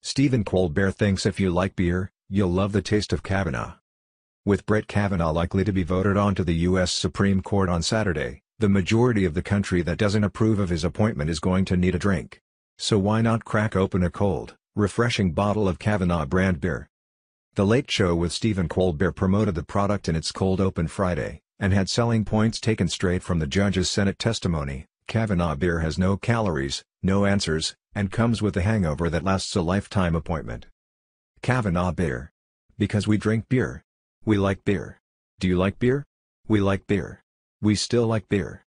Stephen Colbert thinks if you like beer, you'll love the taste of Kavanaugh. With Brett Kavanaugh likely to be voted onto the U.S. Supreme Court on Saturday, the majority of the country that doesn't approve of his appointment is going to need a drink. So why not crack open a cold, refreshing bottle of Kavanaugh brand beer? The Late Show with Stephen Colbert promoted the product in its cold open Friday, and had selling points taken straight from the judge's Senate testimony. Kavanaugh beer has no calories, no answers, and comes with a hangover that lasts a lifetime appointment. Kavanaugh beer. Because we drink beer. We like beer. Do you like beer? We like beer. We still like beer.